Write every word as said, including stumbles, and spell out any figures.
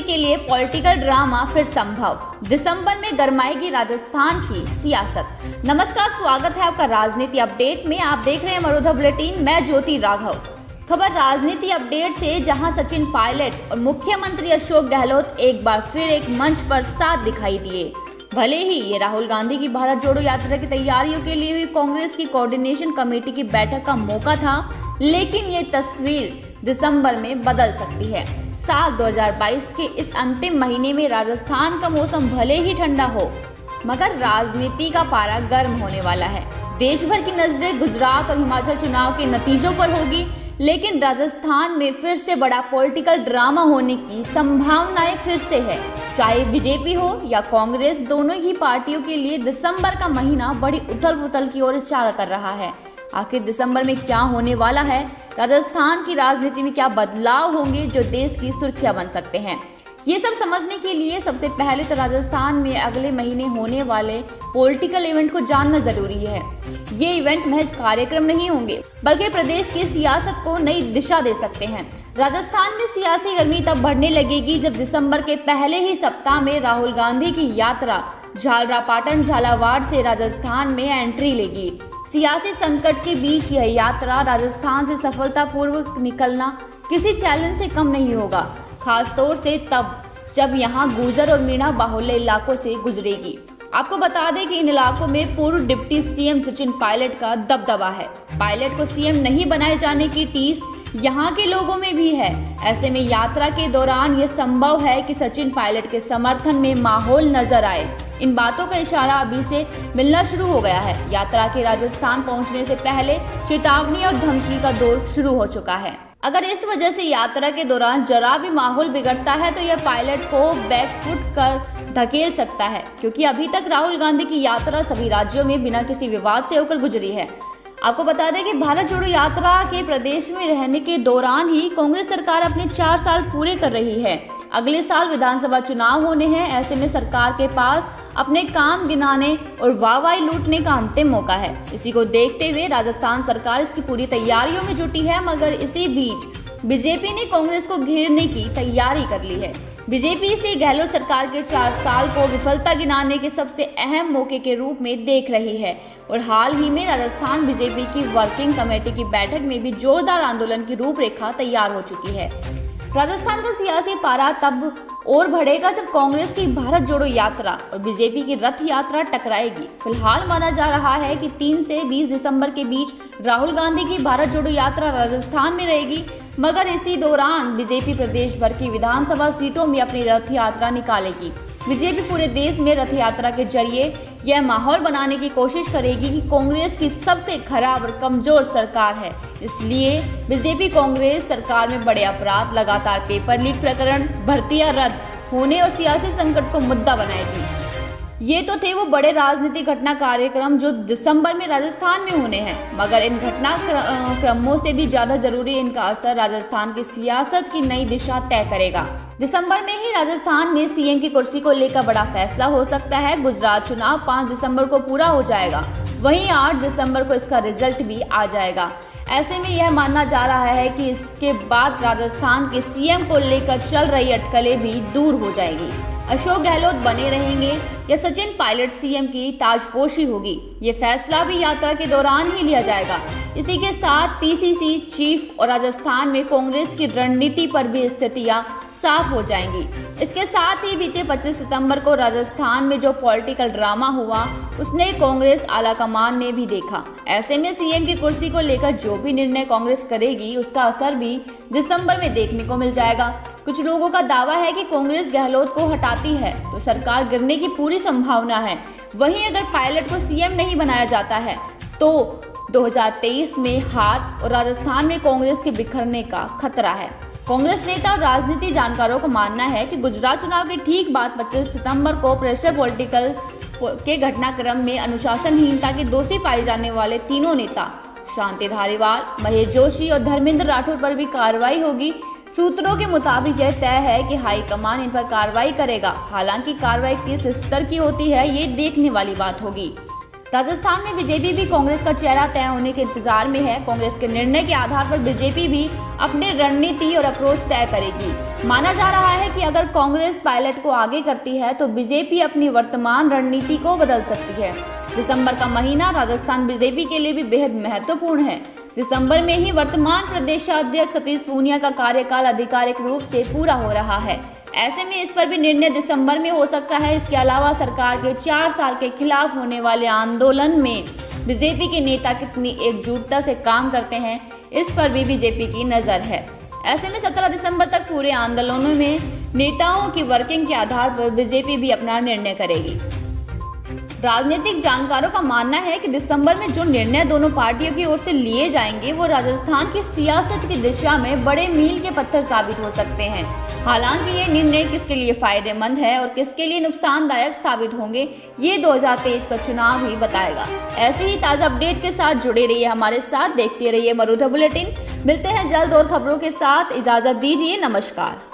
के लिए political drama फिर संभव, दिसंबर में गरमाएगी राजस्थान की सियासत। नमस्कार, स्वागत है आपका राजनीति अपडेट में। आप देख रहे हैं मरुधा बुलेटिन, मैं ज्योति राघव। खबर राजनीति अपडेट से, जहां सचिन पायलट और मुख्यमंत्री अशोक गहलोत एक बार फिर एक मंच पर साथ दिखाई दिए। भले ही ये राहुल गांधी की भारत जोड़ो यात्रा की तैयारियों के लिए हुई कांग्रेस की कोऑर्डिनेशन कमेटी की बैठक का मौका था, लेकिन ये तस्वीर दिसंबर में बदल सकती है। साल दो हज़ार बाईस के इस अंतिम महीने में राजस्थान का मौसम भले ही ठंडा हो, मगर राजनीति का पारा गर्म होने वाला है। देश भर की नजरें गुजरात और हिमाचल चुनाव के नतीजों पर होगी, लेकिन राजस्थान में फिर से बड़ा पॉलिटिकल ड्रामा होने की संभावनाएं फिर से है। चाहे बीजेपी हो या कांग्रेस, दोनों ही पार्टियों के लिए दिसंबर का महीना बड़ी उथल-पुथल की ओर इशारा कर रहा है। आखिर दिसंबर में क्या होने वाला है? राजस्थान की राजनीति में क्या बदलाव होंगे जो देश की सुर्खियां बन सकते हैं? ये सब समझने के लिए सबसे पहले तो राजस्थान में अगले महीने होने वाले पॉलिटिकल इवेंट को जानना जरूरी है। ये इवेंट महज कार्यक्रम नहीं होंगे, बल्कि प्रदेश की सियासत को नई दिशा दे सकते हैं। राजस्थान में सियासी गर्मी तब बढ़ने लगेगी जब दिसंबर के पहले ही सप्ताह में राहुल गांधी की यात्रा झालरापाटन झालावाड़ से राजस्थान में एंट्री लेगी। सियासी संकट के बीच यह यात्रा राजस्थान से सफलतापूर्वक निकलना किसी चैलेंज से कम नहीं होगा, खासतौर से तब जब यहां गुर्जर और मीणा बाहुल्य इलाकों से गुजरेगी। आपको बता दें कि इन इलाकों में पूर्व डिप्टी सीएम सचिन पायलट का दबदबा है। पायलट को सीएम नहीं बनाए जाने की टीस यहाँ के लोगों में भी है। ऐसे में यात्रा के दौरान यह संभव है कि सचिन पायलट के समर्थन में माहौल नजर आए। इन बातों का इशारा अभी से मिलना शुरू हो गया है। यात्रा के राजस्थान पहुंचने से पहले चेतावनी और धमकी का दौर शुरू हो चुका है। अगर इस वजह से यात्रा के दौरान जरा भी माहौल बिगड़ता है तो यह पायलट को बैकफुट कर धकेल सकता है, क्योंकि अभी तक राहुल गांधी की यात्रा सभी राज्यों में बिना किसी विवाद से होकर गुजरी है। आपको बता दें कि भारत जोड़ो यात्रा के प्रदेश में रहने के दौरान ही कांग्रेस सरकार अपने चार साल पूरे कर रही है। अगले साल विधानसभा चुनाव होने हैं। ऐसे में सरकार के पास अपने काम गिनाने और वाहवाही लूटने का अंतिम मौका है। इसी को देखते हुए राजस्थान सरकार इसकी पूरी तैयारियों में जुटी है, मगर इसी बीच बीजेपी ने कांग्रेस को घेरने की तैयारी कर ली है। बीजेपी से गहलोत सरकार के चार साल को विफलता गिनाने के सबसे अहम मौके के रूप में देख रही है और हाल ही में राजस्थान बीजेपी की वर्किंग कमेटी की बैठक में भी जोरदार आंदोलन की रूपरेखा तैयार हो चुकी है। राजस्थान का सियासी पारा तब और बढ़ेगा जब कांग्रेस की भारत जोड़ो यात्रा और बीजेपी की रथ यात्रा टकराएगी। फिलहाल माना जा रहा है कि तीन से बीस दिसंबर के बीच राहुल गांधी की भारत जोड़ो यात्रा राजस्थान में रहेगी, मगर इसी दौरान बीजेपी प्रदेश भर की विधानसभा सीटों में अपनी रथ यात्रा निकालेगी। बीजेपी पूरे देश में रथ यात्रा के जरिए यह माहौल बनाने की कोशिश करेगी कि कांग्रेस की सबसे खराब और कमजोर सरकार है। इसलिए बीजेपी कांग्रेस सरकार में बड़े अपराध, लगातार पेपर लीक प्रकरण, भर्तियां रद्द होने और सियासी संकट को मुद्दा बनाएगी। ये तो थे वो बड़े राजनीतिक घटना कार्यक्रम जो दिसंबर में राजस्थान में होने हैं, मगर इन घटना क्रमों से भी ज्यादा जरूरी इनका असर राजस्थान की सियासत की नई दिशा तय करेगा। दिसंबर में ही राजस्थान में सीएम की कुर्सी को लेकर बड़ा फैसला हो सकता है। गुजरात चुनाव पाँच दिसंबर को पूरा हो जाएगा, वहीं आठ दिसंबर को इसका रिजल्ट भी आ जाएगा। ऐसे में यह माना जा रहा है कि इसके बाद राजस्थान के सीएम को लेकर चल रही अटकलें भी दूर हो जाएगी। अशोक गहलोत बने रहेंगे या सचिन पायलट सीएम की ताजपोशी होगी, ये फैसला भी यात्रा के दौरान ही लिया जाएगा। इसी के साथ पीसीसी चीफ और राजस्थान में कांग्रेस की रणनीति पर भी स्थितियां साफ हो जाएंगी। इसके साथ ही बीते पच्चीस सितंबर को राजस्थान में जो पॉलिटिकल ड्रामा हुआ, उसने कांग्रेस आलाकमान ने भी देखा। ऐसे में सीएम की कुर्सी को लेकर जो भी निर्णय कांग्रेस करेगी, उसका असर भी दिसंबर में देखने को मिल जाएगा। कुछ लोगों का दावा है कि कांग्रेस गहलोत को हटाती है तो सरकार गिरने की पूरी संभावना है। वहीं अगर पायलट को सीएम नहीं बनाया जाता है तो दो हज़ार तेईस में हार और राजस्थान में कांग्रेस के बिखरने का खतरा है। कांग्रेस नेता और राजनीति जानकारों का मानना है कि गुजरात चुनाव के ठीक बाद पच्चीस सितंबर को प्रेशर पॉलिटिकल के घटनाक्रम में अनुशासनहीनता के दोषी पाए जाने वाले तीनों नेता शांति धारीवाल, महेश जोशी और धर्मेंद्र राठौर पर भी कार्रवाई होगी। सूत्रों के मुताबिक यह तय है कि हाईकमान इन पर कार्रवाई करेगा। हालांकि कार्रवाई किस स्तर की होती है, ये देखने वाली बात होगी। राजस्थान में बीजेपी भी कांग्रेस का चेहरा तय होने के इंतजार में है। कांग्रेस के निर्णय के आधार पर बीजेपी भी अपने रणनीति और अप्रोच तय करेगी। माना जा रहा है कि अगर कांग्रेस पायलट को आगे करती है तो बीजेपी अपनी वर्तमान रणनीति को बदल सकती है। दिसंबर का महीना राजस्थान बीजेपी के लिए भी बेहद महत्वपूर्ण है। दिसंबर में ही वर्तमान प्रदेशाध्यक्ष सतीश पूनिया का कार्यकाल आधिकारिक रूप से पूरा हो रहा है। ऐसे में इस पर भी निर्णय दिसंबर में हो सकता है। इसके अलावा सरकार के चार साल के खिलाफ होने वाले आंदोलन में बीजेपी के नेता कितनी एकजुटता से काम करते हैं, इस पर भी बीजेपी की नजर है। ऐसे में सत्रह दिसंबर तक पूरे आंदोलनों में नेताओं की वर्किंग के आधार पर बीजेपी भी अपना निर्णय करेगी। राजनीतिक जानकारों का मानना है कि दिसंबर में जो निर्णय दोनों पार्टियों की ओर से लिए जाएंगे वो राजस्थान की सियासत की दिशा में बड़े मील के पत्थर साबित हो सकते हैं। हालांकि ये निर्णय किसके लिए फायदेमंद है और किसके लिए नुकसानदायक साबित होंगे, ये दो हज़ार तेईस का चुनाव ही बताएगा। ऐसे ही ताजा अपडेट के साथ जुड़े रहिए हमारे साथ, देखते रहिए मरूधा बुलेटिन। मिलते हैं जल्द और खबरों के साथ, इजाजत दीजिए, नमस्कार।